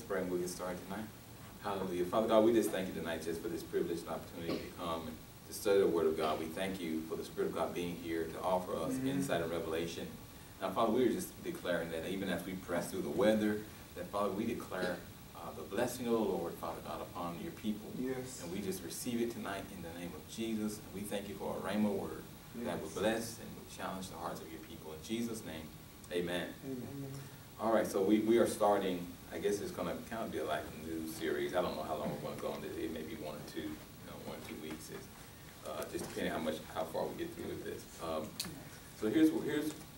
pray and we'll get started tonight. Hallelujah. Father God, we just thank you tonight just for this privilege and opportunity to come and to study the Word of God. We thank you for the Spirit of God being here to offer us insight and revelation. Now, Father, we are just declaring that even as we press through the weather, that, Father, we declare the blessing of the Lord, Father God, upon your people. Yes. And we just receive it tonight in the name of Jesus. And we thank you for a rhema word that will bless and will challenge the hearts of your people. In Jesus' name, amen. Amen. All right, so we are starting, I guess it's going to kind of be like a new series. I don't know how long we're going to go on this. It may be 1 or 2, 1 or 2 weeks. Just depending how far we get through with this. So here's what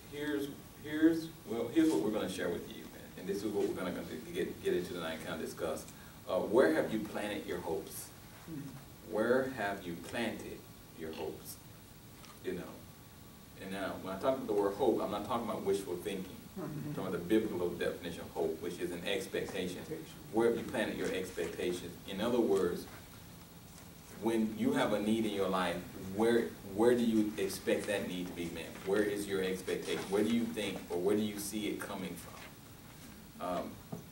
we're going to share with you, and this is what we're going to get into tonight and kind of discuss. Where have you planted your hopes? Where have you planted your hopes? You know, and now when I talk about the word hope, I'm not talking about wishful thinking. I'm talking about the biblical definition of hope, which is an expectation. Where have you planted your expectations? In other words, when you have a need in your life, where do you expect that need to be met? Where is your expectation? Where do you think, or where do you see it coming from?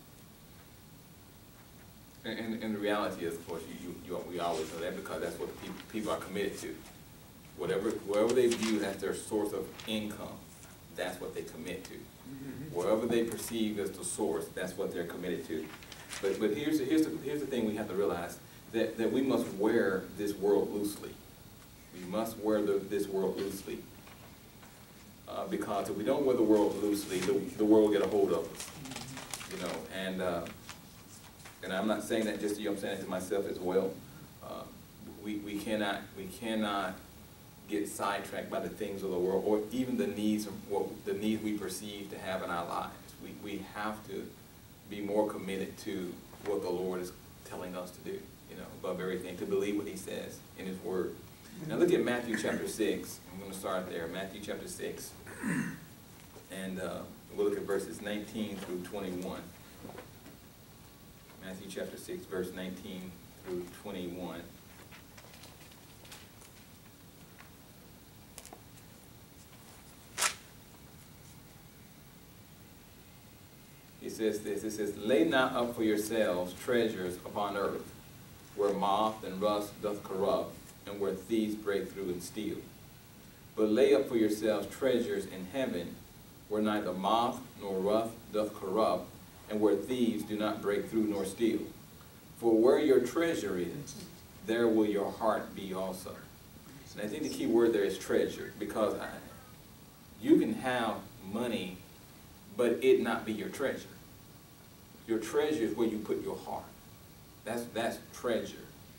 And the reality is, of course, we always know that because that's what people are committed to. Wherever they view as their source of income, that's what they commit to. Wherever they perceive as the source, that's what they're committed to. But here's the thing we have to realize, that we must wear this world loosely. We must wear this world loosely. Because if we don't wear the world loosely, the world will get a hold of us. You know, and I'm not saying that just to you, I'm saying it to myself as well. We cannot get sidetracked by the things of the world, or even the needs we perceive to have in our lives. We have to be more committed to what the Lord is telling us to do, you know, above everything, to believe what he says in his word. Now look at Matthew chapter 6. I'm going to start there, Matthew chapter 6. And we'll look at verses 19 through 21. Matthew chapter 6, verse 19 through 21. It says this, it says, "Lay not up for yourselves treasures upon earth, where moth and rust doth corrupt, and where thieves break through and steal. But lay up for yourselves treasures in heaven, where neither moth nor rust doth corrupt, and where thieves do not break through nor steal. For where your treasure is, there will your heart be also." And I think the key word there is treasure, because you can have money, but it not be your treasure. Your treasure is where you put your heart. That's treasure.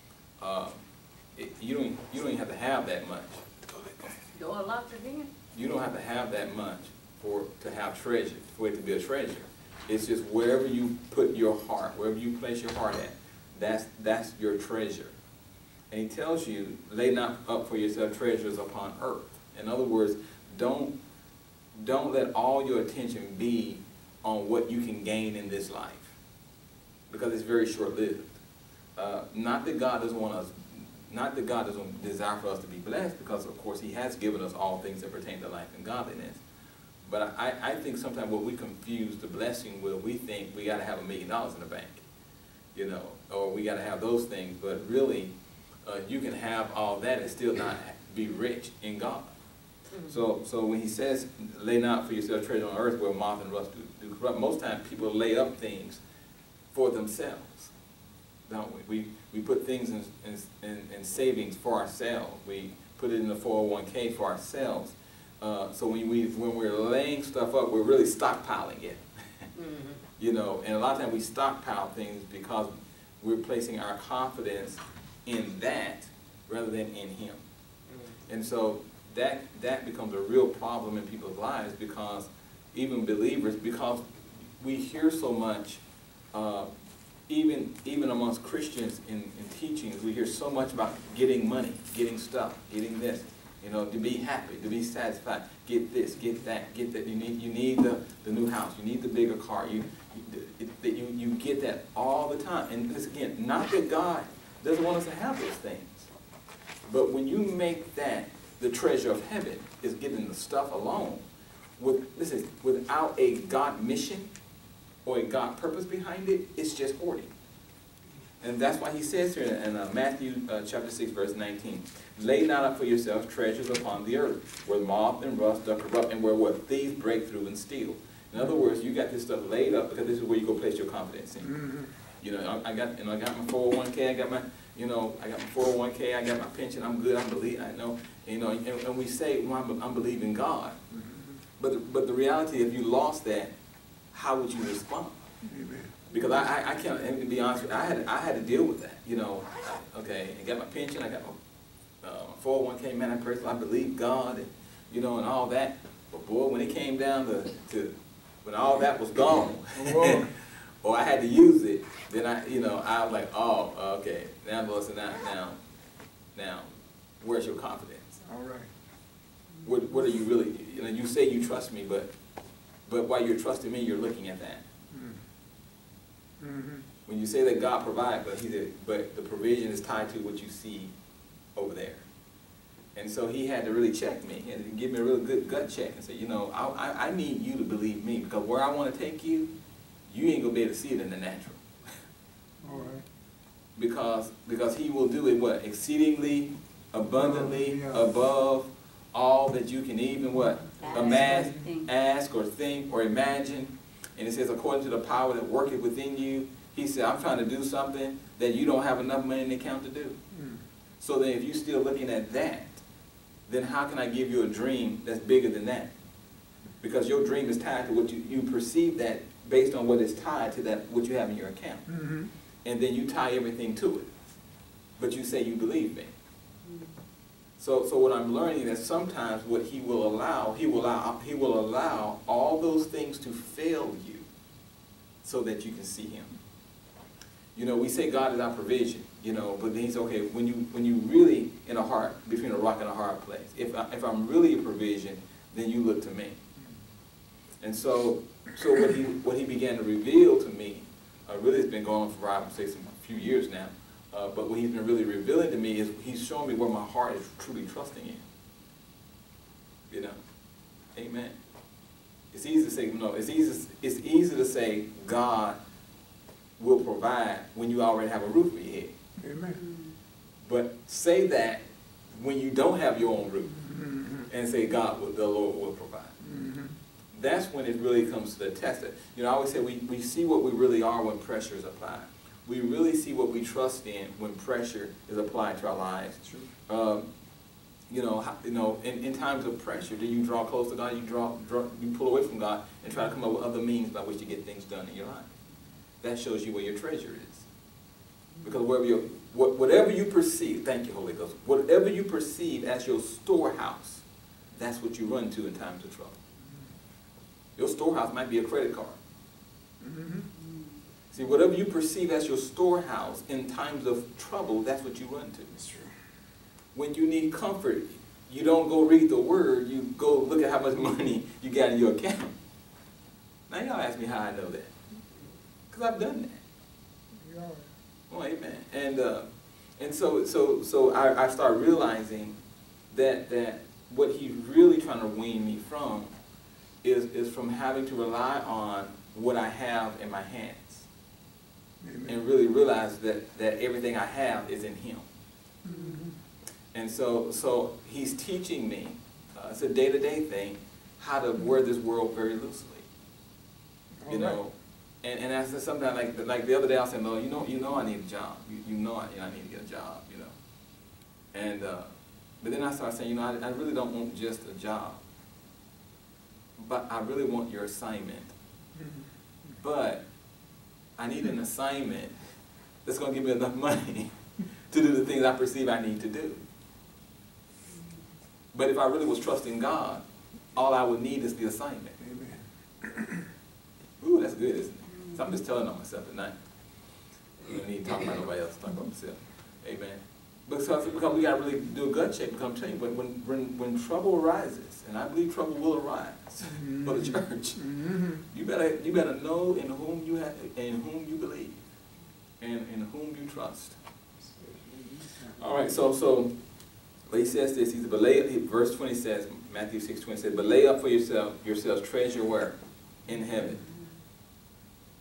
You don't even have to have that much. Door locked again? You don't have to have that much to have treasure, for it to be a treasure. It's just wherever you put your heart, wherever you place your heart at, that's your treasure. And he tells you, lay not up for yourself treasures upon earth. In other words, don't let all your attention be on what you can gain in this life, because it's very short-lived. Not that God doesn't desire for us to be blessed, because of course he has given us all things that pertain to life and godliness. But I think sometimes what we confuse the blessing with, we think we got to have $1 million in the bank, you know, or we got to have those things. But really, you can have all that and still not be rich in God. So when he says, lay not for yourself treasure on earth where moth and rust do corrupt, most times people lay up things for themselves, don't we? We put things in savings for ourselves. We put it in the 401k for ourselves. So when we're laying stuff up, we're really stockpiling it. You know, and a lot of times we stockpile things because we're placing our confidence in that rather than in him. And so that becomes a real problem in people's lives, because even believers, because we hear so much, even amongst Christians in teachings, we hear so much about getting money, getting stuff, getting this, you know, to be happy, to be satisfied, get this, get that, get that. You need the new house, you need the bigger car, you get that all the time. And this, again, not that God doesn't want us to have those things, but when you make that the treasure of heaven, is getting the stuff alone, without a God mission, or a God purpose behind it, it's just hoarding. And that's why he says here in Matthew chapter 6, verse 19, lay not up for yourselves treasures upon the earth, where moth and rust doth corrupt, and where what thieves break through and steal. In other words, you got this stuff laid up because this is where you go place your confidence in. Mm-hmm. You know, I got my 401k, I got my 401k, I got my pension, I'm good, I believe, I know, and we say, well, I'm believing God. Mm-hmm. But the reality, if you lost that, how would you respond? Amen. Because I can't, and to be honest with you, I had to deal with that, okay, I got my pension, I got my 401k, man, I believe God, and all that, but boy, when it came down to when all that was gone, or I had to use it, then I was like, oh, okay, now Lord said, now, where's your confidence? All right. What are you really, you say you trust me, but while you're trusting me, you're looking at that. Mm-hmm. When you say that God provides, but the provision is tied to what you see over there. And so he had to really check me. He had to give me a real good gut check and say, I need you to believe me, because where I want to take you, you ain't going to be able to see it in the natural. All right. Because he will do it, what? Exceedingly, abundantly, above all that you can even, what? Ask or think or imagine. And it says, according to the power that worketh within you, he said, I'm trying to do something that you don't have enough money in the account to do. So then if you're still looking at that, then how can I give you a dream that's bigger than that? Because your dream is tied to what you perceive that based on what is tied to that, what you have in your account. Mm-hmm. And then you tie everything to it. But you say you believe me. So what I'm learning is that sometimes what he will allow all those things to fail you so that you can see him. We say God is our provision, but then he's okay, when you really in a heart, between a rock and a hard place, if I'm really a provision, then you look to me. And so what he began to reveal to me, really has been going on for, I would say, a few years now, but what he's been really revealing to me is he's showing me where my heart is truly trusting in. Amen. It's easy to say, no, it's easy to say God will provide when you already have a roof over your head. Amen. But say that when you don't have your own roof, and say the Lord will provide. That's when it really comes to the test. I always say we see what we really are when pressure is applied. We really see what we trust in when pressure is applied to our lives. True. In times of pressure, do you draw close to God? You pull away from God and try to come up with other means by which to get things done in your life. That shows you where your treasure is. Because whatever you perceive, thank you, Holy Ghost, whatever you perceive as your storehouse, that's what you run to in times of trouble. Your storehouse might be a credit card. Mm-hmm. See, whatever you perceive as your storehouse in times of trouble, that's what you run to. That's true. When you need comfort, you don't go read the word, you go look at how much money you got in your account. Now y'all ask me how I know that. Because I've done that. Yeah. Oh, amen. And so I start realizing that what he's really trying to wean me from is from having to rely on what I have in my hands. Amen. And really realize that everything I have is in him. Mm-hmm. And so he's teaching me, it's a day-to-day thing, how to wear this world very loosely. And that's sometimes like the other day I said, no, you know I need a job. You know I need to get a job, And but then I started saying, I really don't want just a job. But I really want your assignment. Mm-hmm. But I need an assignment that's going to give me enough money to do the things I perceive I need to do. But if I really was trusting God, all I would need is the assignment. Amen. Ooh, that's good, isn't it? So I'm just telling on myself tonight. You don't need to talk about nobody else, talk about myself. Amen. Because we got to really do a gut check. Because I'm telling you, when trouble arises, and I believe trouble will arise for the church, you better know in whom you believe, and in whom you trust. All right, so but he says this. He said, verse 20 says, Matthew 6:20 says, but lay up for yourselves treasure where? In heaven.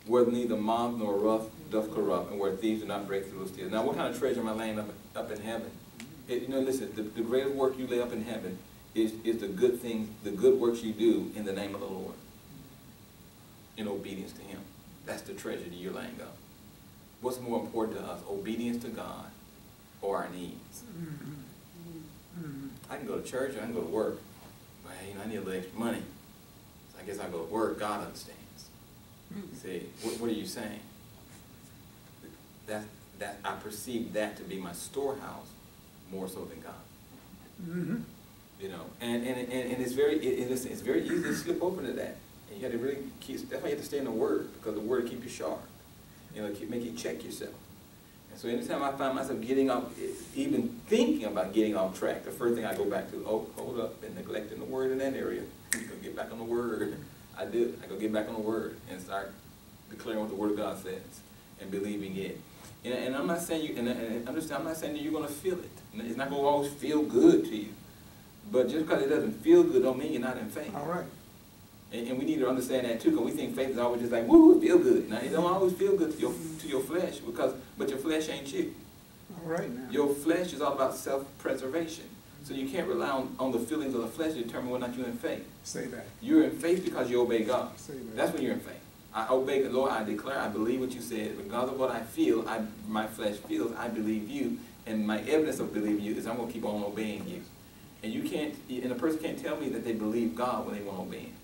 where neither moth nor rust doth corrupt, and where thieves do not break through the steel. Now, what kind of treasure am I laying up in heaven? Listen, the greatest work you lay up in heaven is the good things, the good works you do in the name of the Lord, in obedience to Him. That's the treasure that you're laying up. What's more important to us, obedience to God or our needs? I can go to church or I can go to work. Well, I need a little extra money. So I guess I'll go to work. God understands. See, what are you saying? That I perceive that to be my storehouse more so than God. And it's it's very easy to slip over to that. And you got to really that's why you have to stay in the Word, because the Word will keep you sharp. Make you check yourself. And so anytime I find myself getting off, even thinking about getting off track, the first thing I go back to, hold up, been neglecting the Word in that area. I'm going to get back on the Word. I go get back on the Word and start declaring what the Word of God says and believing it. And I'm not saying and understand, I'm not saying that you're going to feel it. It's not going to always feel good to you. But just because it doesn't feel good don't mean you're not in faith. All right. And we need to understand that too, because we think faith is always just like, woo, feel good. Now, it don't always feel good to your flesh, but your flesh ain't you. All right now. Your flesh is all about self-preservation. So you can't rely on the feelings of the flesh to determine whether or not you're in faith. Say that. You're in faith because you obey God. Say that. That's when you're in faith. I obey the Lord, I declare, I believe what you said. Regardless of what I feel, my flesh feels, I believe you. And my evidence of believing you is I'm going to keep on obeying you. And a person can't tell me that they believe God when they won't obey Him.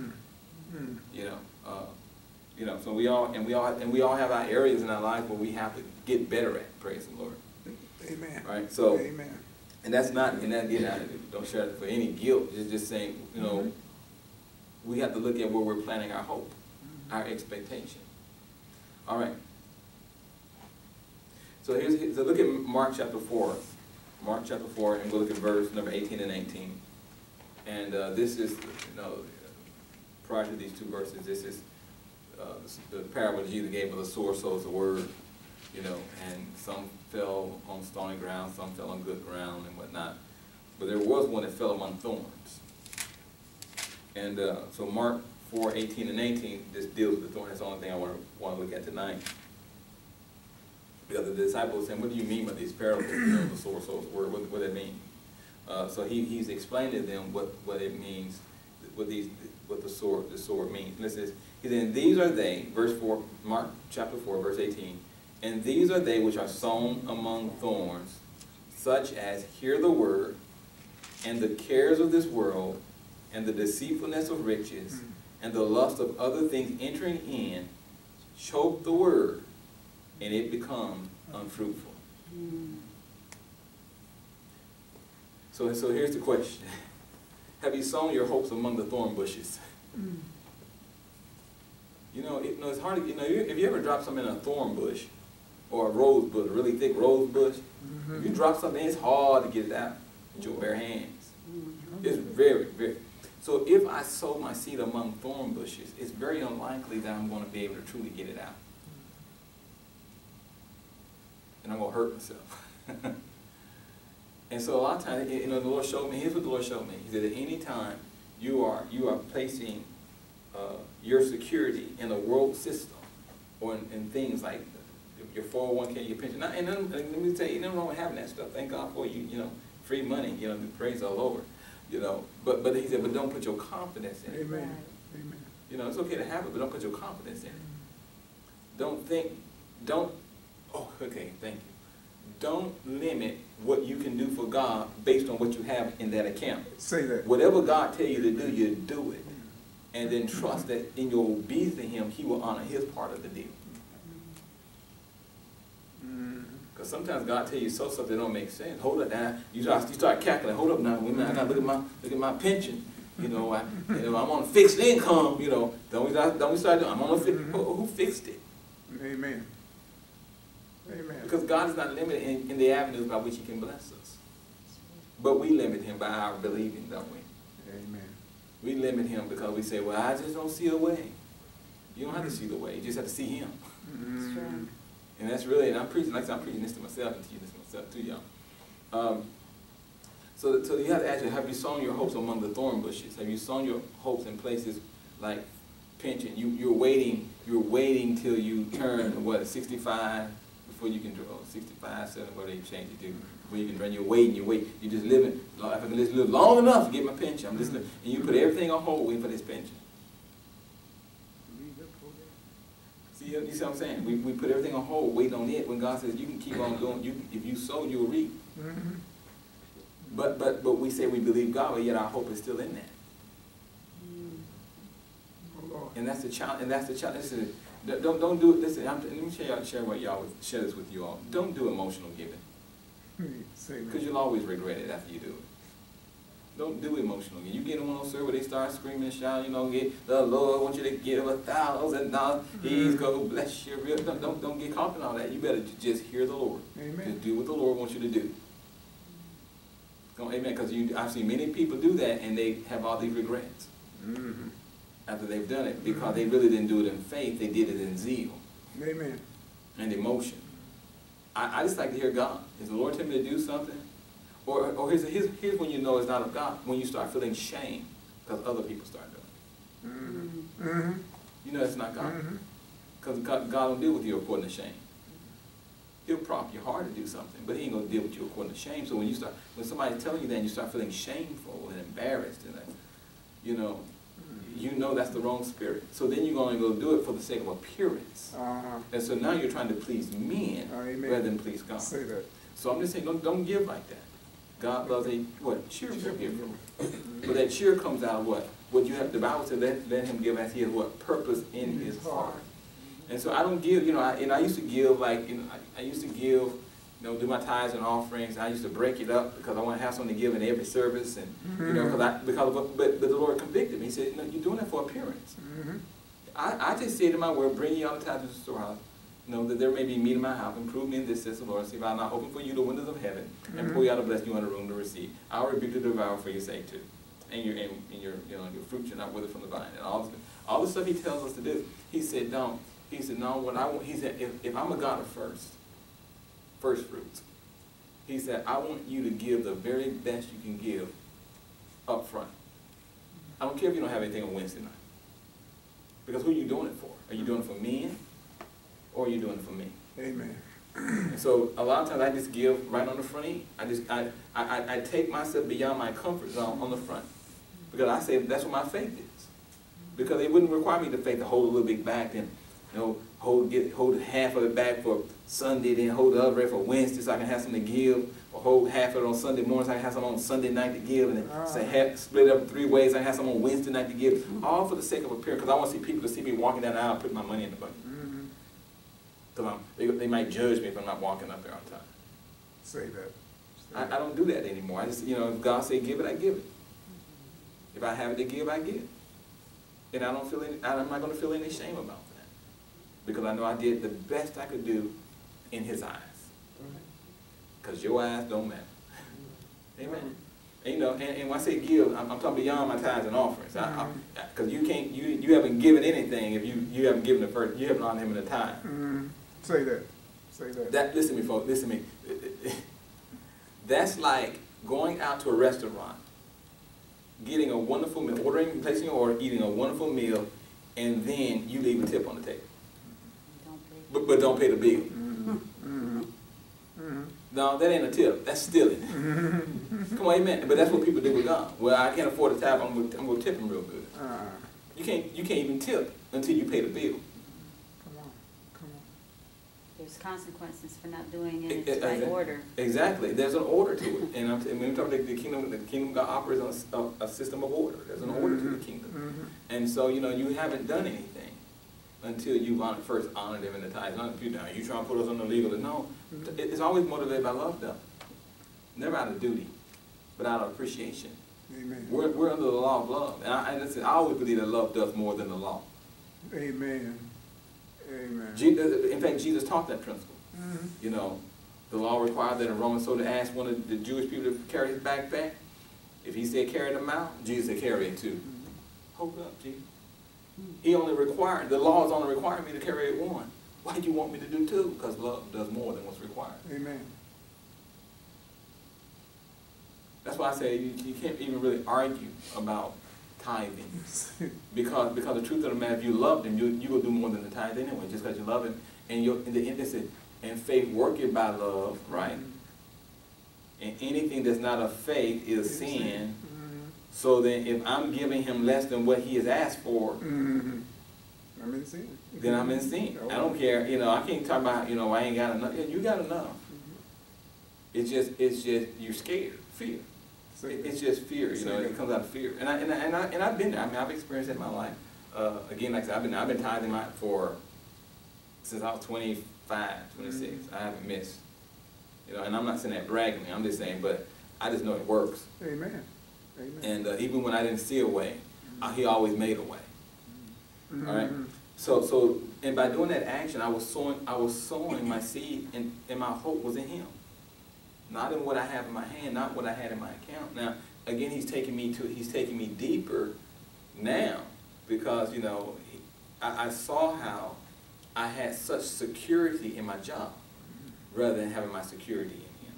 So we all have our areas in our life where we have to get better at. Praise the Lord. Amen. Right. So. Amen. And that's not. And that again, I don't share it for any guilt. It's just saying, we have to look at where we're planting our hope, our expectation. All right. So so look at Mark chapter 4. Mark chapter 4, and we'll look at verse number 18 and 19. And this is, prior to these two verses, this is the parable that Jesus gave of the sower sows the word, and some fell on stony ground, some fell on good ground and whatnot. But there was one that fell among thorns. And so Mark 4, 18 and 19, this deals with the thorn. That's the only thing I want to look at tonight. Because the disciples saying, what do you mean by these parables? The sower sows the word, what does that mean? So he's explained to them what it means, what the sword means. Listen, he said, these are they, verse 4, Mark chapter 4, verse 18, and these are they which are sown among thorns, such as hear the word, and the cares of this world, and the deceitfulness of riches, and the lust of other things entering in, choke the word, and it becomes unfruitful. So here's the question. Have you sown your hopes among the thorn bushes? It's hard to, if you ever drop something in a thorn bush or a rose bush, a really thick rose bush, if you drop something, it's hard to get it out with your bare hands. It's very, very. So if I sow my seed among thorn bushes, it's very unlikely that I'm going to be able to truly get it out. And I'm going to hurt myself. And so a lot of times, the Lord showed me, here's what the Lord showed me. He said that any time you are placing your security in a world system or in things like your 401k, your pension. And then, let me tell you, nothing wrong with having that stuff. Thank God for you, free money, praise all over. But he said, but don't put your confidence in it. Amen. Amen. It's okay to have it, but don't put your confidence in it. Thank you. Don't limit what you can do for God based on what you have in that account. Say that. Whatever God tells you to do, you do it. And then trust that in your obedience to Him, He will honor His part of the deal. Because sometimes God tells you something that don't make sense. Hold it down. You start calculating. Hold up now. I got to look at my pension. I'm on a fixed income. Don't we start doing? I'm on a fixed. Who fixed it? Amen. Amen. Because God is not limited in the avenues by which He can bless us. But we limit Him by our believing, don't we? Amen. We limit Him because we say, well, I just don't see a way. You don't have to see the way. You just have to see Him. That's right. And that's really, and I'm preaching this to myself and teaching this to myself too, y'all. So you have to ask, have you sown your hopes among the thorn bushes? Have you sown your hopes in places like pension. You're waiting till you turn, what, 65 before you can draw, 65, 70, whatever you change it to. Before you can draw, you're waiting. You're just living. If I can just live long enough to get my pension, I'm just living. And you put everything on hold waiting for this pension. See, you see what I'm saying? We put everything on hold, waiting on it, when God says you can keep on doing, if you sow, you'll reap. Mm-hmm. But we say we believe God, but yet our hope is still in that. And that's the challenge. And that's the challenge. Listen, don't do it. Listen, let me share this with you all. Don't do emotional giving, because you'll always regret it after you do it. Don't do emotional giving. You get in one of those services where they start screaming and shouting. Get the Lord wants you to give $1,000. He's gonna bless you. Don't get caught in all that. You better just hear the Lord. Amen. Just do what the Lord wants you to do. Amen. Because I've seen many people do that, and they have all these regrets. Mm-hmm. After they've done it, because they really didn't do it in faith, they did it in zeal. Amen. And emotion. I just like to hear God. Is the Lord telling me to do something? Or here's when you know it's not of God, when you start feeling shame because other people start doing it. Mm-hmm. You know it's not God. Because God don't deal with you according to shame. He'll prompt your heart to do something, but he ain't going to deal with you according to shame. So when somebody's telling you that, and you start feeling shameful and embarrassed, and you know that's the wrong spirit. So then you're going to go do it for the sake of appearance. And so now you're trying to please men rather than please God. Say that. So I'm just saying, don't give like that. God loves a cheerful giver. But that cheer comes out of what? What you have, the Bible said, let him give as he has what? Purpose in his heart. And so I don't give, I used to give I used to give, do my tithes and offerings. I used to break it up because I want to have something to give in every service, and but the Lord convicted me. He said, "No, you're doing it for appearance." I just said in my word, bring ye all the tithes to the storehouse, that there may be meat in my house, and prove me in this, says the Lord. See if I not open for you the windows of heaven, and pour you out a blessing you in a room to receive. I'll rebuke the devourer for your sake too, and your fruit shall not wither from the vine, and all the stuff he tells us to do. He said, don't. He said, no. What I want. He said, if I'm a God of first fruits. He said, I want you to give the very best you can give up front. I don't care if you don't have anything on Wednesday night. Because who are you doing it for? Are you doing it for men, or are you doing it for me? Amen. And so a lot of times I just give right on the front end. I take myself beyond my comfort zone on the front. Because I say that's what my faith is. Because it wouldn't require me to faith to hold a little bit back and hold half of it back for Sunday, then hold the other for Wednesday so I can have something to give, or hold half of it on Sunday morning so I can have something on Sunday night to give, and then split it up 3 ways. I can have something on Wednesday night to give, all for the sake of appearance, because I want to see people to see me walking down the aisle putting my money in the bucket. Because they might judge me if I'm not walking up there on time. Say that. I don't do that anymore. I just, if God say give it, I give it. If I have it to give, I give. And I'm not going to feel any shame about that. Because I know I did the best I could do in his eyes. Because your eyes don't matter. Amen. And, and when I say give, I'm talking beyond my tithes and offerings. Because you haven't given anything if you haven't given the first, you haven't honored him in the tithe. Say that. Say that. Listen to me, folks. Listen to me. That's like going out to a restaurant, getting a wonderful meal, placing your order, eating a wonderful meal, and then you leave a tip on the table. But don't pay the bill. No, that ain't a tip. That's stealing. Come on, amen. But that's what people do with God. Well, I can't afford a tip. I'm going to tip him real good. You can't even tip until you pay the bill. Come on. There's consequences for not doing it by order. Exactly. There's an order to it. And when we talk about the kingdom God operates on a system of order. There's an order to the kingdom. And so, you haven't done anything until you've first honored them in the tithes. You trying to put us on the legal. No. It's always motivated by love, though. Never out of duty, but out of appreciation. Amen. We're under the law of love. And I always believe that love does more than the law. Amen. Amen. In fact, Jesus taught that principle. The law required that a Roman soldier asked one of the Jewish people to carry his backpack. If he said carry them out, Jesus said carry it too. Hold up, Jesus. The law is only requiring me to carry it one. Why do you want me to do two? Because love does more than what's required. Amen. That's why I say you can't even really argue about tithing. Because the truth of the matter, if you love him, you will do more than the tithe anyway, just because you love him. And and faith worketh by love, right? And anything that's not of faith is sin. So then if I'm giving him less than what he has asked for, I'm in sin. then I'm in sin. I don't care, I can't talk about, I ain't got enough. Yeah, you got enough. It's just you're scared, fear. It's just fear, it comes out of fear. And I've been there. I mean, I've experienced it in my life. Again, like I said, I've been tithing since I was 25, 26. I haven't missed. And I'm not saying that bragging. I'm just saying, but I just know it works. Amen. Amen. And even when I didn't see a way, he always made a way. All right. So and by doing that action, I was sowing my seed, and my hope was in him, not in what I have in my hand, not what I had in my account. Now, again, he's taking me deeper now, because I saw how I had such security in my job rather than having my security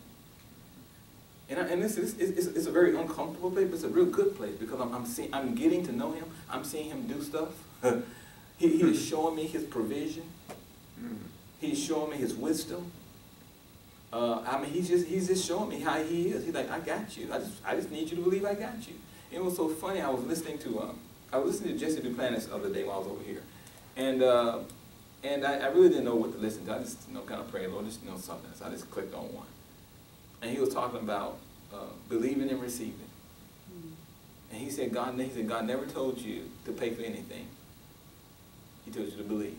in him. And this it's a very uncomfortable place, but it's a real good place, because I'm getting to know him. I'm seeing him do stuff. He is showing me his provision. He's showing me his wisdom. I mean, he's just showing me how he is. He's like, I got you. I just need you to believe I got you. And it was so funny. I was listening to Jesse Duplantis the other day while I was over here, and I really didn't know what to listen to. I just kind of prayed, Lord, just something. So I just clicked on one, and he was talking about believing and receiving. And he said God never told you to pay for anything. He told you to believe.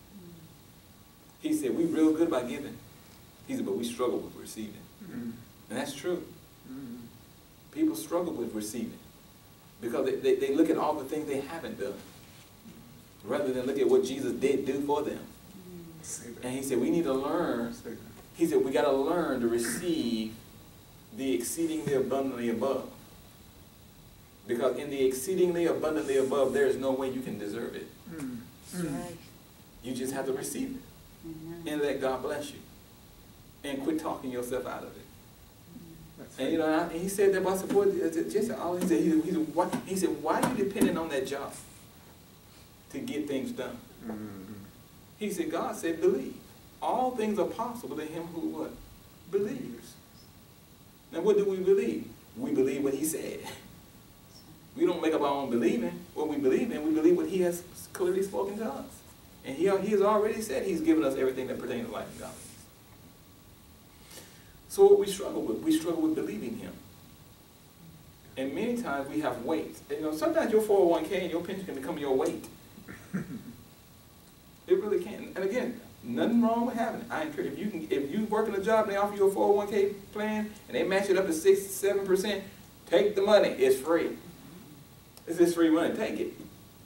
He said we real good about giving. He said, but we struggle with receiving. And that's true. People struggle with receiving because they look at all the things they haven't done rather than look at what Jesus did do for them. And he said, we need to learn. He said, we got to learn to receive the exceedingly abundantly above. Because in the exceedingly abundantly above, there is no way you can deserve it. Right. You just have to receive it. And let God bless you. And quit talking yourself out of it. And and he said that about support. Just all he said, why are you depending on that job to get things done? He said, God said, believe. All things are possible to him who what? Believes. Now what do we believe? We believe what he said. We don't make up our own believing. What we believe in, we believe what he has clearly spoken to us. And he has already said he's given us everything that pertains to life and godliness. So what we struggle with believing him. And many times we have weights. Sometimes your 401k and your pension can become your weight. It really can. And again, nothing wrong with having it. I encourage if you work in a job and they offer you a 401k plan and they match it up to 6-7%, take the money. It's free. It's just free money. Take it.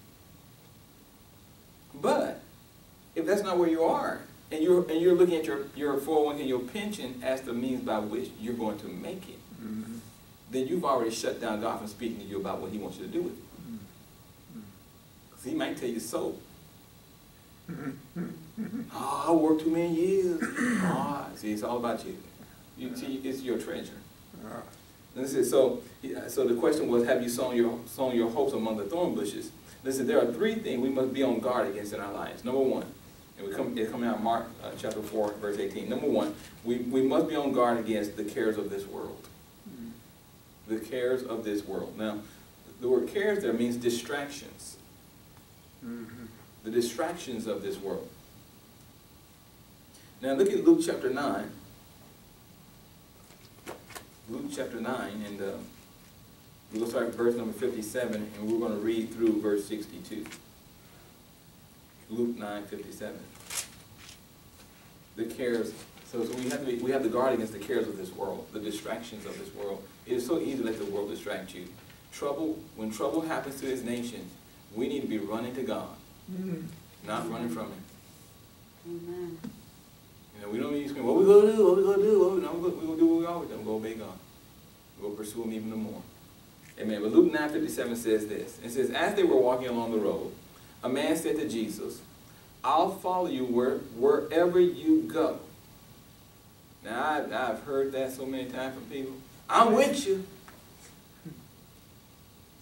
But if that's not where you are, and you're looking at your 401k and your pension as the means by which you're going to make it, then you've already shut down God from speaking to you about what he wants you to do with it. Because he might tell you so. Oh, I worked too many years. See, it's all about you. It's your treasure. Listen, so the question was, have you sown your hopes among the thorn bushes? Listen, there are 3 things we must be on guard against in our lives. Number 1, and it's coming out of Mark chapter 4, verse 18. Number 1, we must be on guard against the cares of this world. The cares of this world. Now, the word cares there means distractions. The distractions of this world. Now look at Luke chapter 9. Luke chapter 9, and we're going to start at verse number 57, and we're going to read through verse 62. Luke 9:57. The cares. So we have to guard against the cares of this world, the distractions of this world. It is so easy to let the world distract you. When trouble happens to this nation, we need to be running to God, not running from Him. Amen. We don't need to scream, what we going to do, what we going to do, we're going to do what we always do. We're going to obey God. We're going to pursue Him even more. Amen. But Luke 9:57 says this. It says, as they were walking along the road, a man said to Jesus, I'll follow you wherever you go. Now, I've heard that so many times from people. I'm with you.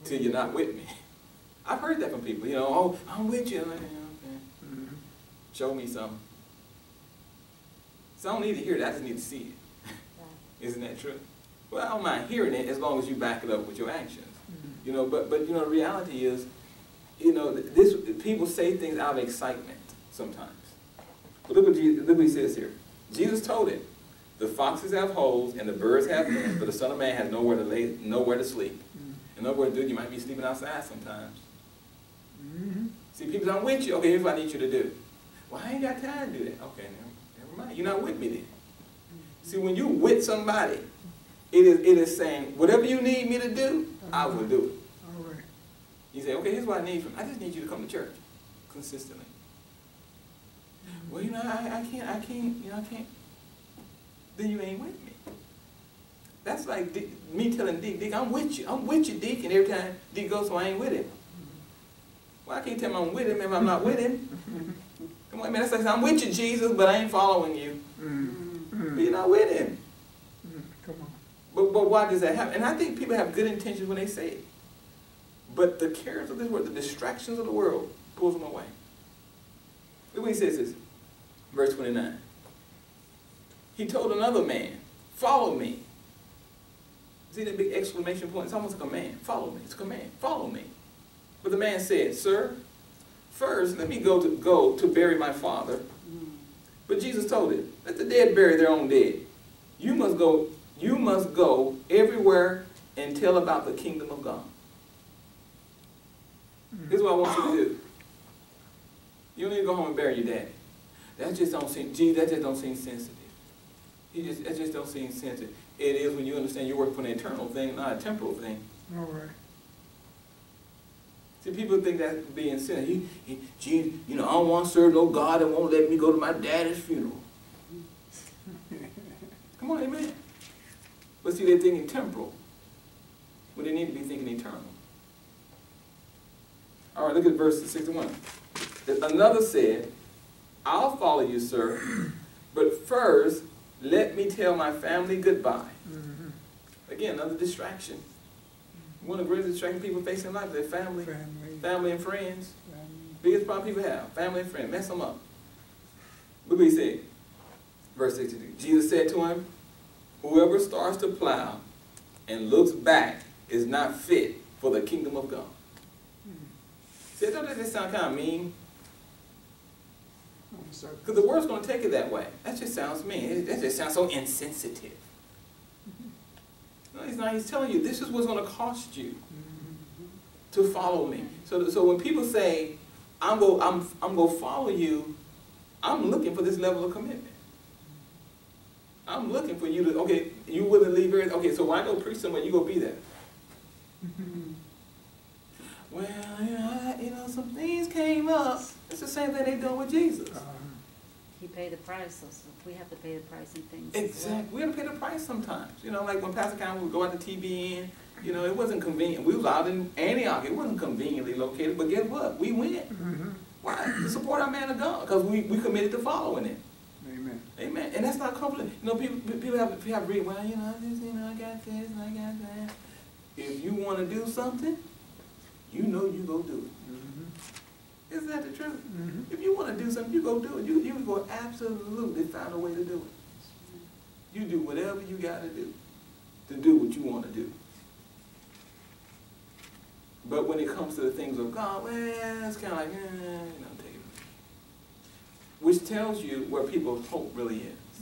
till you're not with me. I've heard that from people, you know, oh, I'm with you. I'm like, yeah, okay. Mm-hmm. Show me something. So I don't need to hear it, I just need to see it. Isn't that true? Well, I don't mind hearing it as long as you back it up with your actions. You know, but you know, the reality is, you know, people say things out of excitement sometimes. But look what he says here. Jesus told it, the foxes have holes and the birds have nests, but the Son of Man has nowhere to sleep. In other words, dude, you might be sleeping outside sometimes. See, people say, I'm with you. Okay, here's what I need you to do. Well, I ain't got time to do that. Okay, never mind. You're not with me then. See, when you with somebody, it is saying, whatever you need me to do, I will do it. All right. You say, okay, here's what I need from you. I just need you to come to church consistently. Well, you know, I can't, you know, I can't. Then you ain't with me. That's like me telling Dick, I'm with you, Dick, and every time Dick goes, so I ain't with him. Well, I can't tell him I'm with him if I'm not with him. Come on, man, that's like, I'm with you, Jesus, but I ain't following you. But you're not with him. Come on. But why does that happen? And I think people have good intentions when they say it. But the cares of this world, the distractions of the world, pulls them away. Look what he says this, verse 29. He told another man, follow me. See that big exclamation point? It's almost a command. Follow me. It's a command. Follow me. But the man said, sir, first let me go to bury my father. But Jesus told him, let the dead bury their own dead. You must go everywhere and tell about the kingdom of God. Here's what I want you to do. You don't need to go home and bury your daddy. That just don't seem sensitive. That just don't seem sensitive. It is when you understand you're working for an eternal thing, not a temporal thing. All right. See, people think that's being sensitive. You know, I don't want to serve no God that won't let me go to my daddy's funeral. Come on, amen. But see, they're thinking temporal, when they need to be thinking eternal. All right, look at verse 61. Another said, I'll follow you, sir, but first, let me tell my family goodbye. Again, another distraction. One of the greatest distractions people face in life is their family and friends. Biggest problem people have, family and friends, mess them up. Look what he said, verse 62. Jesus said to him, whoever starts to plow and looks back is not fit for the kingdom of God. See, don't that just sound kind of mean? Because the world's going to take it that way. That just sounds mean. That just sounds so insensitive. No, he's not. He's telling you this is what's going to cost you to follow me. So when people say, I'm going to follow you, I'm looking for this level of commitment. I'm looking for you to, okay, you willing to leave here? Okay, so when I go preach somewhere, you go be there. Well, you know, some things came up. It's the same thing they done with Jesus. He paid the price, so we have to pay the price in things. Exactly. We have to pay the price sometimes. You know, like when Pastor Cameron would go out to TBN, you know, it wasn't convenient. We was out in Antioch. It wasn't conveniently located, but guess what? We went. Why? To support our man of God, because we committed to following him. Amen. Amen. And that's not comfortable. You know, people have read, well, you know, I got this and I got that. If you want to do something, you know you go do it. Isn't that the truth? If you want to do something, you go do it. You go absolutely find a way to do it. You do whatever you got to do what you want to do. But when it comes to the things of God, well, it's kind of like, take it. Which tells you where people's hope really is.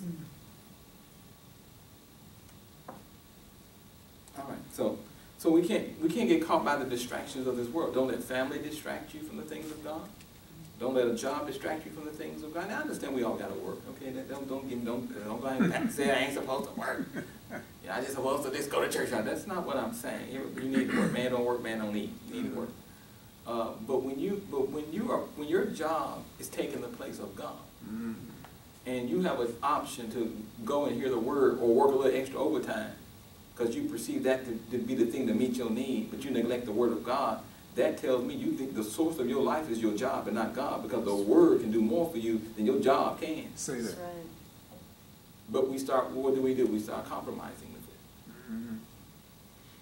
All right, so we can't get caught by the distractions of this world. Don't let family distract you from the things of God. Don't let a job distract you from the things of God. Now I understand we all got to work. Okay, don't go ahead and say I ain't supposed to work. Yeah, I just supposed to just go to church. That's not what I'm saying. You need to work. Man don't work. Man don't eat. You need to work. But when your job is taking the place of God, and you have an option to go and hear the word or work a little extra overtime, because you perceive that to be the thing to meet your need, but you neglect the word of God, that tells me you think the source of your life is your job and not God, because the word can do more for you than your job can. Say that. That's right. But what do? We start compromising with it.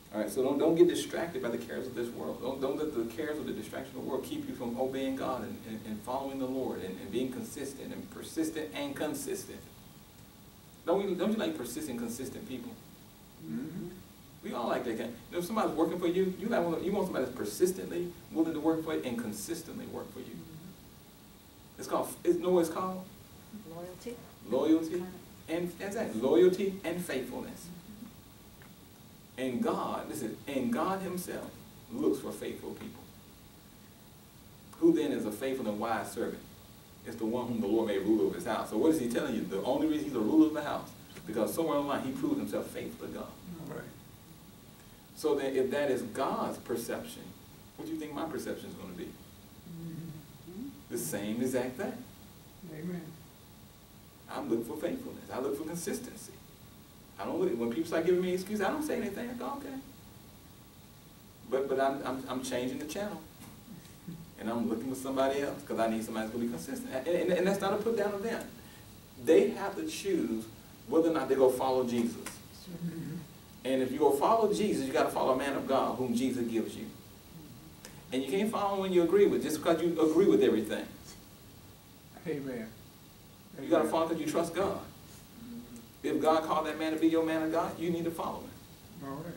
All right, so don't get distracted by the cares of this world. Don't let the cares of the distraction of the world keep you from obeying God and following the Lord and being consistent and persistent and consistent. Don't you like persistent, consistent people? Mm-hmm. We all like that kind. You know, if somebody's working for you, you want somebody that's persistently willing to work for you and consistently work for you. It's called, know what it's called? Loyalty. Loyalty, and that's that, loyalty and faithfulness. And God, listen, and God himself looks for faithful people. Who then is a faithful and wise servant? It's the one whom the Lord made ruler of his house. So what is he telling you? The only reason he's a ruler of the house, because somewhere along the line he proved himself faithful to God. Right. So then if that is God's perception, what do you think my perception is going to be? The same exact thing. Amen. I'm looking for faithfulness. I look for consistency. I don't look, when people start giving me excuses, I don't say anything. I go, okay. But I'm changing the channel. And I'm looking for somebody else because I need somebody who's going to be consistent. And that's not a put down of them. They have to choose whether or not they go follow Jesus. And if you go follow Jesus, you got to follow a man of God whom Jesus gives you. And you can't follow him when you agree with, just because you agree with everything. Amen. You got to follow because you trust God. If God called that man to be your man of God, you need to follow him. All right.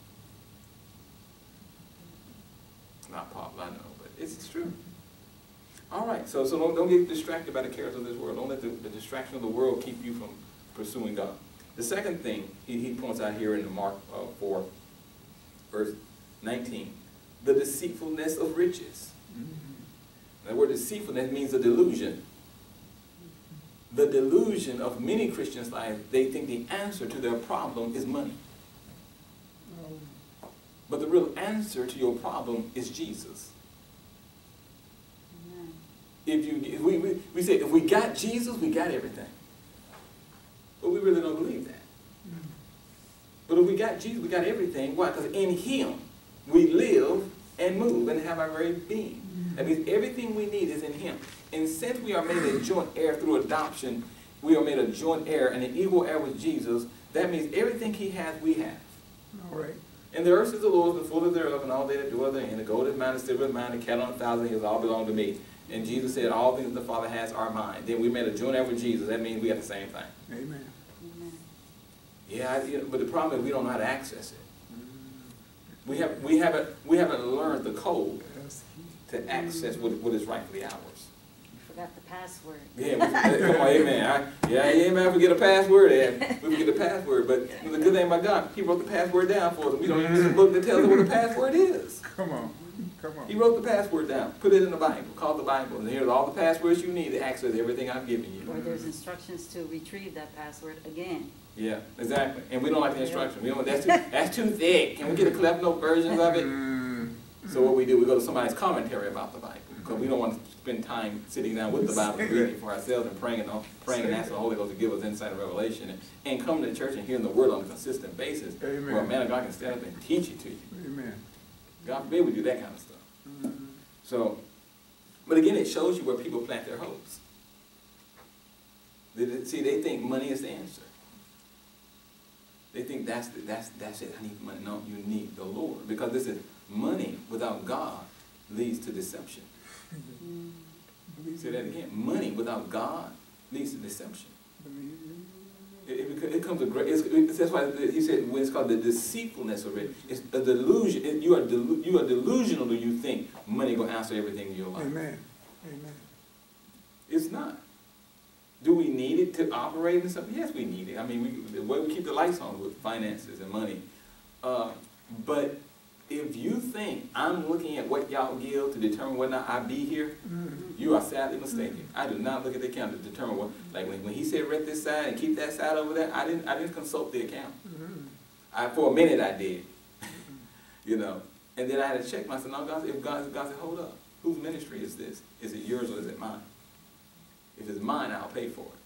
Not popular, I know, but it's true. All right, so don't get distracted by the cares of this world. Don't let the distraction of the world keep you from pursuing God. The second thing he points out here in Mark 4, verse 19, the deceitfulness of riches. The word deceitfulness means a delusion. The delusion of many Christians' lives, they think the answer to their problem is money. But the real answer to your problem is Jesus. We say, if we got Jesus, we got everything. But we really don't believe that. But if we got Jesus, we got everything. Why? Because in him, we live and move and have our very being. That means everything we need is in him. And since we are made a joint heir through adoption, we are made a joint heir and an equal heir with Jesus. That means everything he has, we have. All right. And the earth is the Lord's, the fullness thereof, and all they that dwell therein. The gold is mine, the silver is mine, the cattle on 1,000 hills all belong to me. And Jesus said, all things that the Father has are mine. Then we made a joint heir with Jesus. That means we got the same thing. Amen. Yeah, but the problem is we don't know how to access it. We haven't learned the code to access what is rightfully ours. You forgot the password. Yeah, come on, amen. Amen. Forget a password. We forget the password. But the good thing about God, he wrote the password down for us. We don't use a book that tells us what the password is. Come on. Come on. He wrote the password down, put it in the Bible, called the Bible, and here's all the passwords you need to access everything I've given you. Or there's instructions to retrieve that password again. Yeah, exactly. And we don't like the instruction. We don't. That's too thick. Can we get a Cliff Note version of it? So what we do, we go to somebody's commentary about the Bible because we don't want to spend time sitting down with the Bible and reading it for ourselves and praying and asking the Holy Ghost to give us insight and revelation and coming to church and hearing the Word on a consistent basis. Amen. Where a man of God can stand up and teach it to you. Amen. God forbid we do that kind of stuff. So, but again, it shows you where people plant their hopes. See, they think money is the answer. They think that's it. I need money. No, you need the Lord. Because this is money without God leads to deception. Say that again. Money without God leads to deception. It comes to great. That's why he said when it's called the deceitfulness of it. It's a delusion. You are delusional do you think money gonna answer everything in your life. Amen. Amen. It's not. Do we need it to operate and stuff? Yes, we need it. I mean, the way we keep the lights on with finances and money. But if you think I'm looking at what y'all give to determine whether or not I be here, you are sadly mistaken. I do not look at the account to determine what. Like when he said rent this side and keep that side over there, I didn't consult the account. For a minute I did, you know, and then I had to check myself. No, God said, hold up, whose ministry is this? Is it yours or is it mine? If it's mine, I'll pay for it.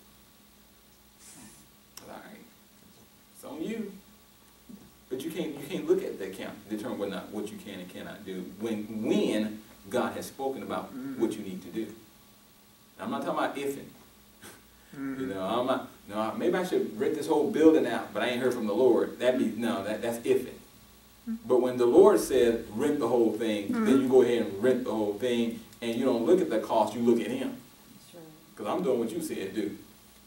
All right, it's on you. But you can't look at the account to determine whether or not what you can and cannot do when God has spoken about what you need to do. I'm not talking about ifing. You know, I'm not. No, maybe I should rent this whole building out, but I ain't heard from the Lord. That's ifing. But when the Lord said rent the whole thing, then you go ahead and rent the whole thing, and you don't look at the cost, you look at him. Because I'm doing what you said do.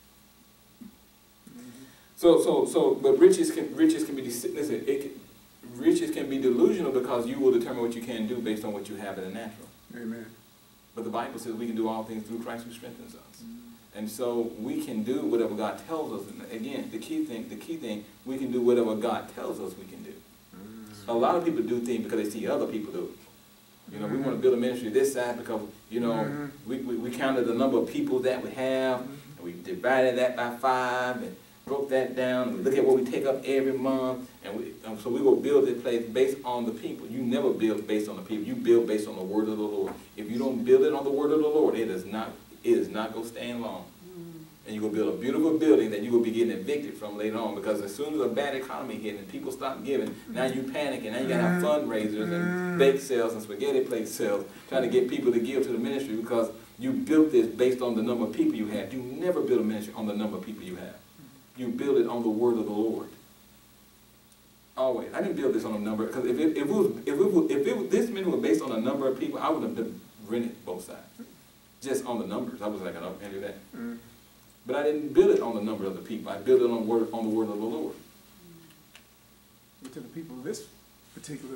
But riches can be, listen, riches can be delusional because you will determine what you can do based on what you have in the natural. Amen. But the Bible says we can do all things through Christ who strengthens us. And so we can do whatever God tells us. And again, the key thing, we can do whatever God tells us we can do. A lot of people do things because they see other people do it. You know, we want to build a ministry this side because, you know, we counted the number of people that we have, and we divided that by 5, and broke that down, and we look at what we take up every month, and so we will build this place based on the people. You never build based on the people. You build based on the word of the Lord. If you don't build it on the word of the Lord, it is not going to stand long. And you're going to build a beautiful building that you will be getting evicted from later on, because as soon as a bad economy hit and people stop giving, now you panic, and now you got to have fundraisers and bake sales and spaghetti plate sales trying to get people to give to the ministry because you built this based on the number of people you have. You never build a ministry on the number of people you have. You build it on the word of the Lord. Always. I didn't build this on a number, because if this ministry was based on a number of people, I would have rented both sides. Just on the numbers. I was like, I can't do that. But I didn't build it on the number of the people. I built it on the word of the Lord. But to the people of this particular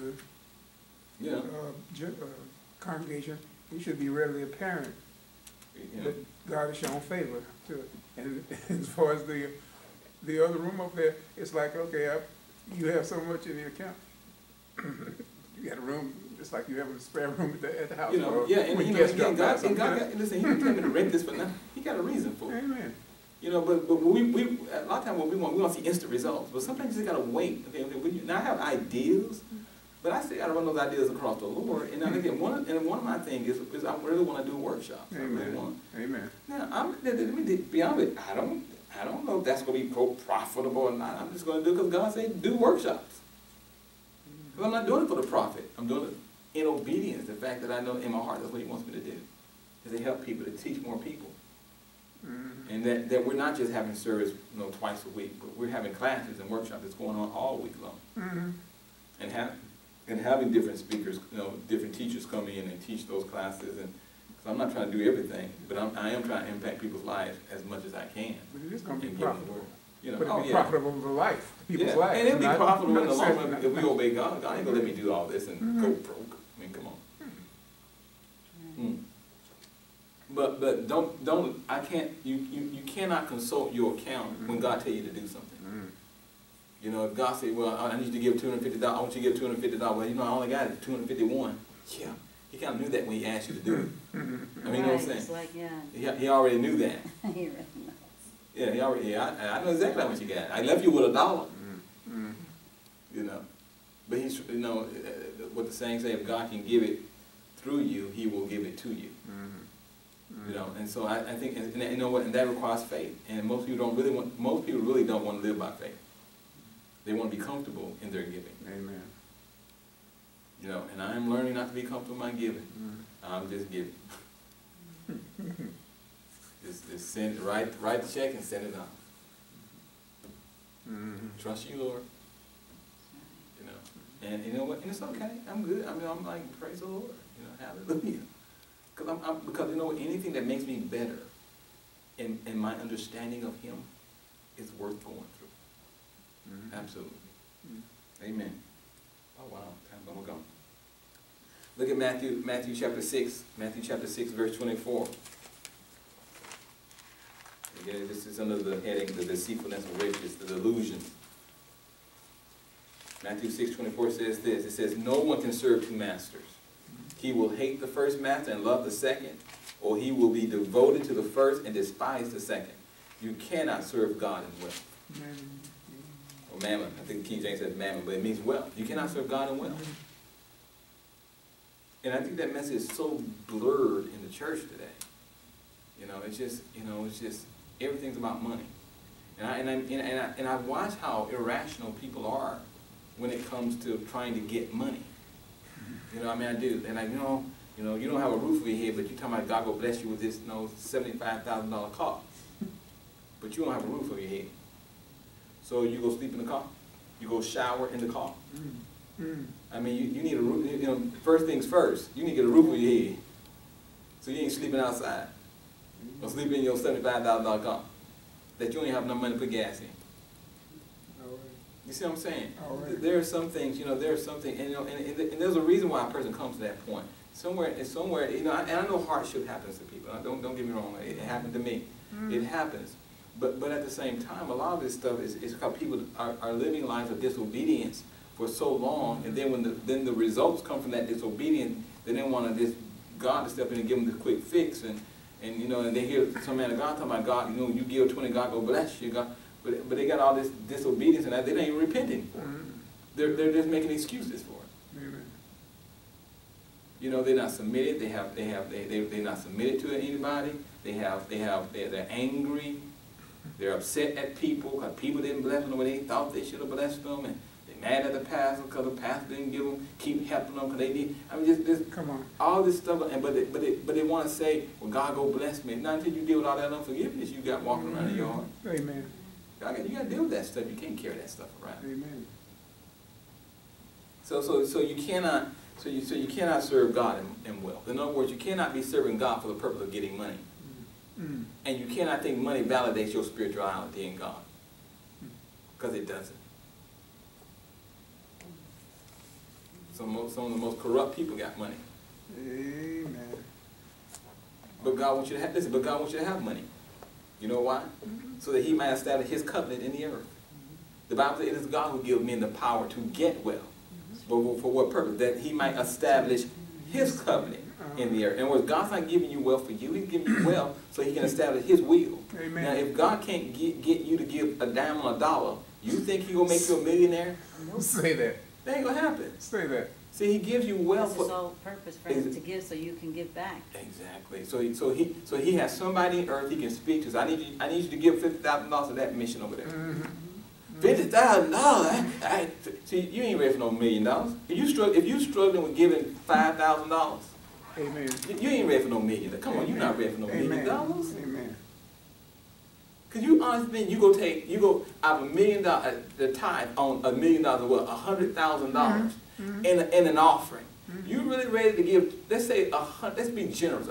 congregation, it should be readily apparent that God has shown favor to it. And as far as the other room up there, it's like, okay, you have so much in the account. You got a room, just like you have a spare room at the house. You know, again, God, listen, he didn't tell me to rent this for nothing. He got a reason for it. Amen. You know, but we a lot of times what we want to see instant results. But sometimes you just gotta wait. Okay, now I have ideas, but I still gotta run those ideas across the Lord. And now again, one of my things is I really want to do workshops. Amen. I really want. Amen. Now let me be honest. I don't know if that's gonna be profitable or not. I'm just gonna do it because God said do workshops. But I'm not doing it for the profit. I'm doing it in obedience. The fact that I know in my heart that's what He wants me to do, is to help people, to teach more people. And that we're not just having service, twice a week, but we're having classes and workshops that's going on all week long. And having different speakers, different teachers come in and teach those classes. And so I'm not trying to do everything, but I am trying to impact people's lives as much as I can. But it is going to be and give them the profitable. word. But it'll be profitable in the life, people's lives. And it'll be profitable in the long not run if we obey God. God ain't going to let me do all this and go broke. I mean, come on. But don't, I can't, you cannot consult your account when God tell you to do something. You know, if God say, well, I need you to give $250, I want you to give $250, well, I only got it, $251. Yeah, He kind of knew that when He asked you to do it. I mean, you know what I'm saying? It's like, He already knew that. He really knows. Yeah, he already, I know exactly how much you got. I left you with $1. You know, but He's, what the saying say, if God can give it through you, He will give it to you. You know, and so I think, and you know what, and that requires faith. And most people really don't want to live by faith. They want to be comfortable in their giving. Amen. You know, and I am learning not to be comfortable in my giving. I'm just giving. just send, write the check and send it on. Trust you, Lord. You know, and you know what, and it's okay. I'm good. I mean, I'm like, praise the Lord. You know, hallelujah. Because you know, anything that makes me better in my understanding of Him is worth going through. Absolutely. Amen. Oh wow, time's almost gone. Look at Matthew chapter 6. Matthew chapter 6, verse 24. Again, this is under the heading, the deceitfulness of riches, the delusion. Matthew 6:24 says this. It says, no one can serve two masters. He will hate the first master and love the second, or he will be devoted to the first and despise the second. You cannot serve God and wealth. Or mammon. I think King James says mammon, but it means wealth. You cannot serve God and wealth. And I think that message is so blurred in the church today. You know, it's just everything's about money. And I watch how irrational people are when it comes to trying to get money. You know, I mean, I do. And you don't have a roof over your head, but you're talking about God will bless you with this, $75,000 car. But you don't have a roof over your head. So you go sleep in the car. You go shower in the car. I mean, you need a roof, you know, first things first, you need to get a roof over your head. So you ain't sleeping outside. Or sleeping in your $75,000 car that you ain't have no money to put gas in. You see what I'm saying? There are some things, you know, there are something, and, you know, and there's a reason why a person comes to that point. Somewhere, you know, and I know hardship happens to people. Don't get me wrong. It happened to me. It happens. But at the same time, a lot of this stuff is because people are living lives of disobedience for so long, and then when the results come from that disobedience, then they want to just God to step in and give them the quick fix, and you know, and they hear some man of God talking about God, you know, you give 20, God go bless you, God. But they got all this disobedience and that they ain't even repenting for it. They're just making excuses for it. Amen. You know, they're not submitted. They're not submitted to anybody. They're angry. They're upset at people because people didn't bless them the way they thought they should have blessed them, and they're mad at the pastor because the pastor didn't keep helping them because they did. I mean, just come on. All this stuff, and but they want to say, well, God go bless me. Not until you deal with all that unforgiveness you got walking around in your heart. Amen. You got to deal with that stuff. You can't carry that stuff around. Amen. So you cannot serve God in wealth. In other words, you cannot be serving God for the purpose of getting money. And you cannot think money validates your spirituality in God. Because it doesn't. Some of the most corrupt people got money. Amen. But God wants you to have, listen, but God wants you to have money. You know why? So that he might establish his covenant in the earth. The Bible says it is God who gives men the power to get wealth. But for what purpose? That he might establish his covenant in the earth. In other words, God's not giving you wealth for you. He's giving you wealth so he can establish his will. Amen. Now, if God can't get you to give a dime on a dollar, you think he's going to make you a millionaire? Say that. That ain't going to happen. Say that. See, he gives you wealth. That's his whole purpose, for him to give so you can give back. Exactly. So he has somebody on earth he can speak to. So I need you to give $50,000 to that mission over there. $50,000. See, you ain't ready for no $1 million. If you struggling with giving $5,000, amen. You ain't ready for no $1 million. Come on, you're not ready for no $1 million. Amen. Cause you honestly, you go out of $1 million, the tithe on $1 million of what, $100,000 in an offering. You really ready to give? Let's say let's be generous,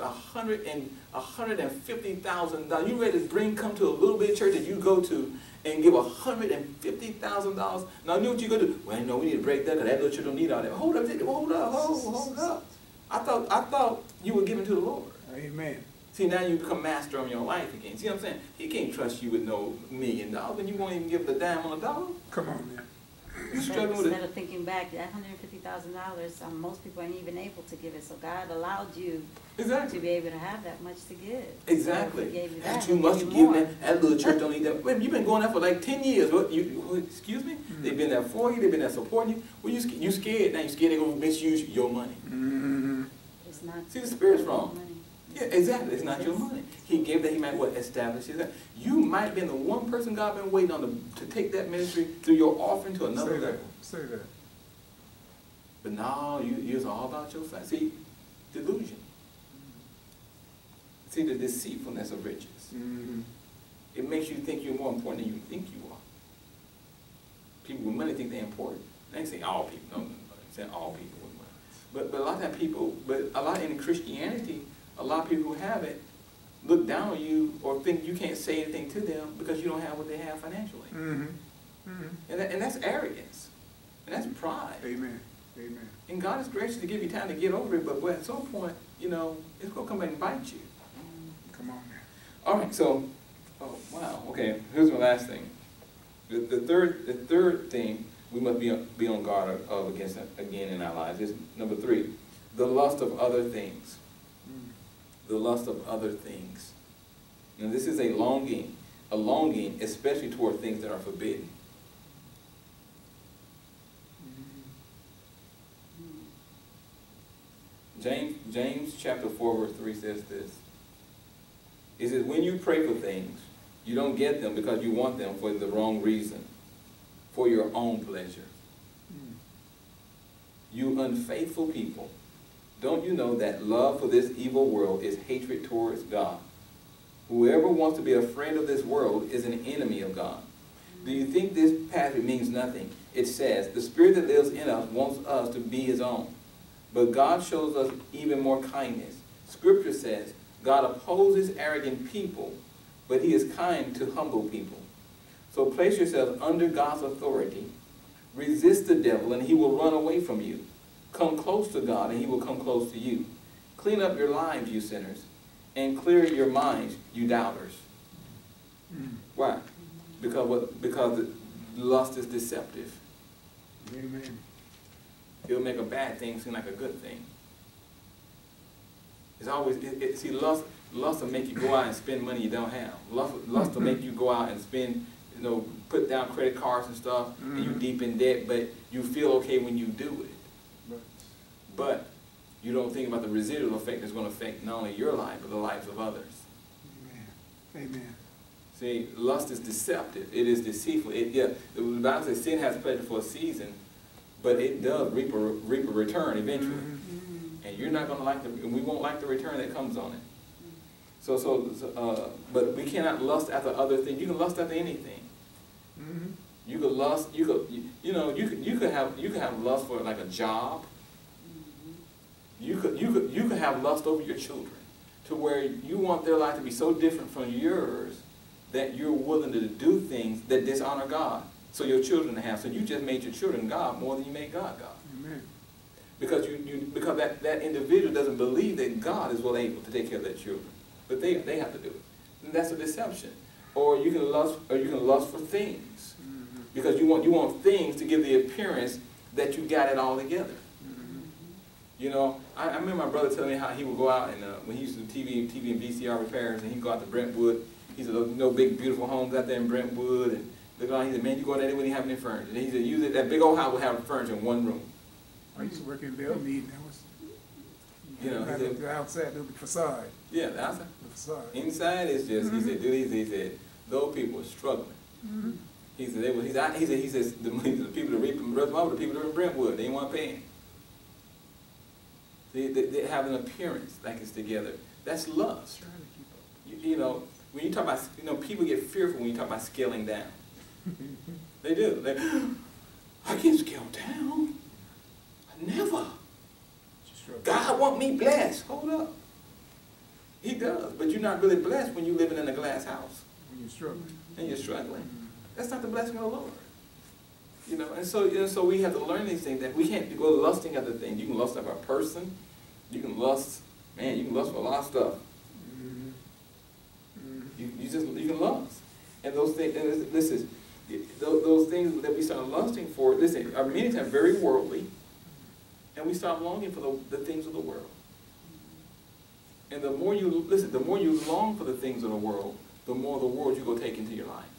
$150,000. You ready to come to a little bit of church that you go to and give $150,000? Now, you know what you gonna do? Well, no, we need to break that because that little church don't need all that. Hold up. I thought you were giving to the Lord. Amen. See, now you become master of your life again. See what I'm saying? He can't trust you with no $1 million, and you won't even give the dime on a dollar. Come on, man. You struggling with it. Instead of thinking back, that $150,000, most people ain't even able to give it. So God allowed you to be able to have that much to give. Exactly. So he gave you That's that. too much to give, man. That little church don't need that. Wait, you've been going there for like 10 years. What? Excuse me? They've been there for you. They've been there supporting you. Well, you scared. Now you scared they're going to misuse your money. It's not. See, the spirit's wrong. Money. Yeah, exactly. It's not your money. He gave that he might establish his. You might have been the one person God been waiting on to take that ministry through your offering to another level. Say that. But now it's all about your side. See, delusion. See, the deceitfulness of riches. It makes you think you're more important than you think you are. People with money think they're important. I ain't saying all people. No, I'm saying all people with money. But a lot of people, in Christianity, a lot of people who have it look down on you or think you can't say anything to them because you don't have what they have financially. And that's arrogance. And that's pride. Amen. And God is gracious to give you time to get over it, but at some point, it's going to come back and bite you. Come on, man. All right, so, oh, wow, okay, here's my last thing. The third thing we must be on guard of against again in our lives is number 3, the lust of other things. The lust of other things. Now, this is a longing especially toward things that are forbidden. James chapter 4 verse 3 says this. It says, when you pray for things, you don't get them because you want them for the wrong reason, for your own pleasure. You unfaithful people, don't you know that love for this evil world is hatred towards God? Whoever wants to be a friend of this world is an enemy of God. Do you think this passage means nothing? It says, the Spirit that lives in us wants us to be His own. But God shows us even more kindness. Scripture says, God opposes arrogant people, but He is kind to humble people. So place yourself under God's authority. Resist the devil, and he will run away from you. Come close to God, and He will come close to you. Clean up your lives, you sinners, and clear your minds, you doubters. Why? Because lust is deceptive. Amen. It'll make a bad thing seem like a good thing. It's always, see, lust will make you go out and spend money you don't have. Lust will make you go out and spend, put down credit cards and stuff, and you're deep in debt, but you feel okay when you do it. But you don't think about the residual effect that's going to affect not only your life, but the lives of others. Amen. Amen. See, lust is deceptive. It is deceitful. The Bible says sin has pleasure for a season, but it does reap a return eventually. And you're not going to like and we won't like the return that comes on it. But we cannot lust after other things. You can lust after anything. You could lust. You could have lust for like a job. You could have lust over your children, to where you want their life to be so different from yours that you're willing to do things that dishonor God, so your children have. So you just made your children God more than you made God God. Amen. Because because that individual doesn't believe that God is well able to take care of their children, but they have to do it. And that's a deception. Or you can lust for things, because you want things to give the appearance that you got it all together. I remember my brother telling me how he would go out and when he used to do TV and VCR repairs, and he'd go out to Brentwood. He said, no big beautiful homes out there in Brentwood, and look around. He said, man, you go there, they wouldn't have any furniture. And he said, usually that big old house would have furniture in one room. I used to work in Bellmead, and that was, he said, the outside, the facade. Yeah, the outside. The facade. Inside is just, he said, dude, he said, those people were struggling. He said, he says, the people that reap them, the people that are in Brentwood, they didn't want to pay him. They have an appearance like it's together. That's lust. When you talk about, people get fearful when you talk about scaling down. They do. I can't scale down. I never. God want me blessed. Hold up. He does, but you're not really blessed when you're living in a glass house. When you're struggling. And you're struggling. That's not the blessing of the Lord. And so we have to learn these things, that we can't go lusting after things. You can lust after a person. You can lust for a lot of stuff. You can lust. And those things, those things that we start lusting for, are many times very worldly, and we start longing for the things of the world. And the more you long for the things of the world, the more the world you go take into your life.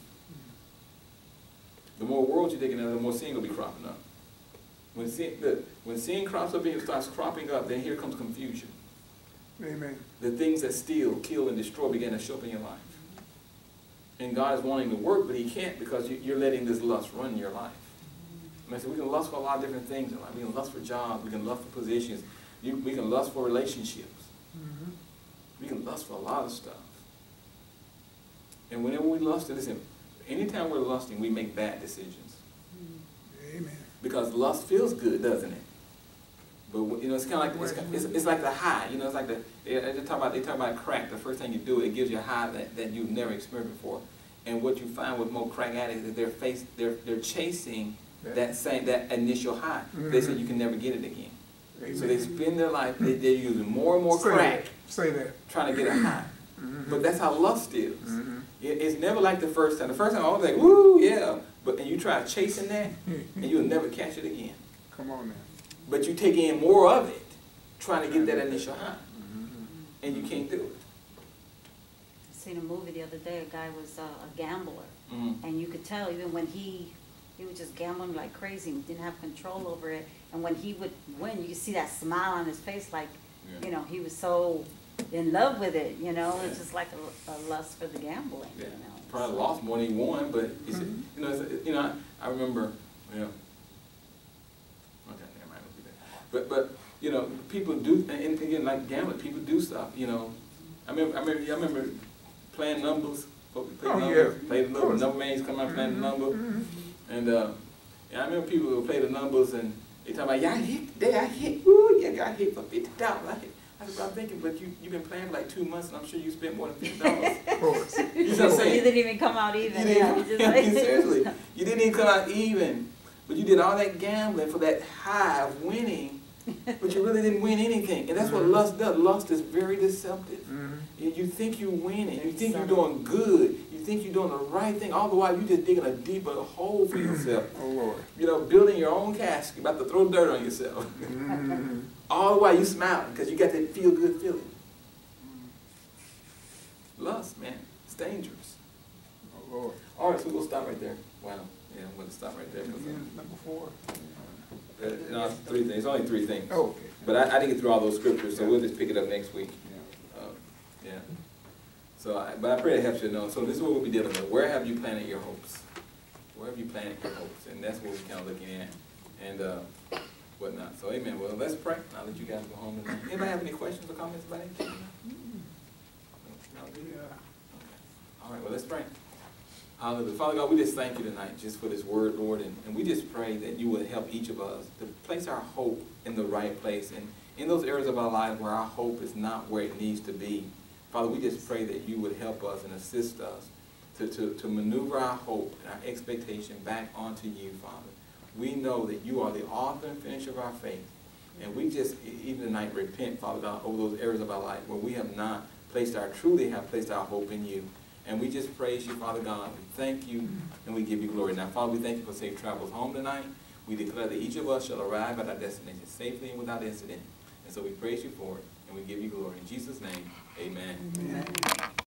The more world you take into, the more sin will be cropping up. When sin crops up and starts cropping up, then here comes confusion. Amen. The things that steal, kill, and destroy begin to show up in your life. And God is wanting to work, but He can't, because you're letting this lust run your life. I said, we can lust for a lot of different things in life. We can lust for jobs. We can lust for positions. We can lust for relationships. We can lust for a lot of stuff. And whenever we lust, listen, anytime we're lusting, we make bad decisions. Amen. Because lust feels good, doesn't it? But it's kind of like it's like the high. It's like they talk about crack. The first time you do it, it gives you a high that you've never experienced before. And what you find with more crack addicts is they're chasing that initial high. They say you can never get it again. Amen. So they spend their life they're using more and more crack. Say that. Trying to get a high. But that's how lust is. It's never like the first time. The first time I was like, woo, yeah. And you try chasing that, and you'll never catch it again. Come on now. But you take in more of it, trying to get that initial high. And you can't do it. I seen a movie the other day, a guy was a gambler. And you could tell even when he was just gambling like crazy and didn't have control over it. And when he would win, you could see that smile on his face, like, he was so in love with it, It's just like a lust for the gambling, Probably lost more than he won, but he said, I remember, okay, never mind, we'll do that. But people do, and again, like gambling, people do stuff, I remember playing numbers, play Oh, numbers, yeah. play the Of number. course. Number man's come out playing the number. And yeah, I remember people would play the numbers and they talk about, yeah, I hit today, I hit, woo, yeah, I hit for $50. I said, but I'm thinking, but you've been playing for like 2 months and I'm sure you spent more than $50. Of course. You know what I'm So saying? you didn't even come out even. You didn't, Yeah, you just like- seriously, you didn't even come out even. But you did all that gambling for that high of winning, but you really didn't win anything. And that's what lust does. Lust is very deceptive. You think you're winning. You think you're doing good. You think you're doing the right thing. All the while, you're just digging a deeper hole for yourself. Oh, Lord. You know, building your own casket, about to throw dirt on yourself. All the while, you smiling because you got that feel-good feeling. Lust, man, it's dangerous. Oh, Lord. All right, so we'll stop right there. Wow. Yeah, I'm going to stop right there. 'Cause, Number 4. no, 3 things. Only 3 things. Oh, okay. But I didn't get through all those scriptures, so we'll just pick it up next week. Yeah. So, but I pray it helps you to know. So this is what we'll be dealing with. Where have you planted your hopes? Where have you planted your hopes? And that's what we're kind of looking at. And whatnot. So, amen. Well, let's pray. I'll let you guys go home tonight. Anybody have any questions or comments about anything? No? Yeah. All right, well, let's pray. Hallelujah. Father God, we just thank you tonight just for this word, Lord, and we just pray that you would help each of us to place our hope in the right place and in those areas of our lives where our hope is not where it needs to be. Father, we just pray that you would help us and assist us to maneuver our hope and our expectation back onto you, Father. We know that you are the author and finisher of our faith, and we just, even tonight, repent, Father God, over those areas of our life where we have not truly have placed our hope in you. And we just praise you, Father God. We thank you, and we give you glory. Now, Father, we thank you for safe travels home tonight. We declare that each of us shall arrive at our destination safely and without incident. And so we praise you for it, and we give you glory. In Jesus' name, amen. Amen.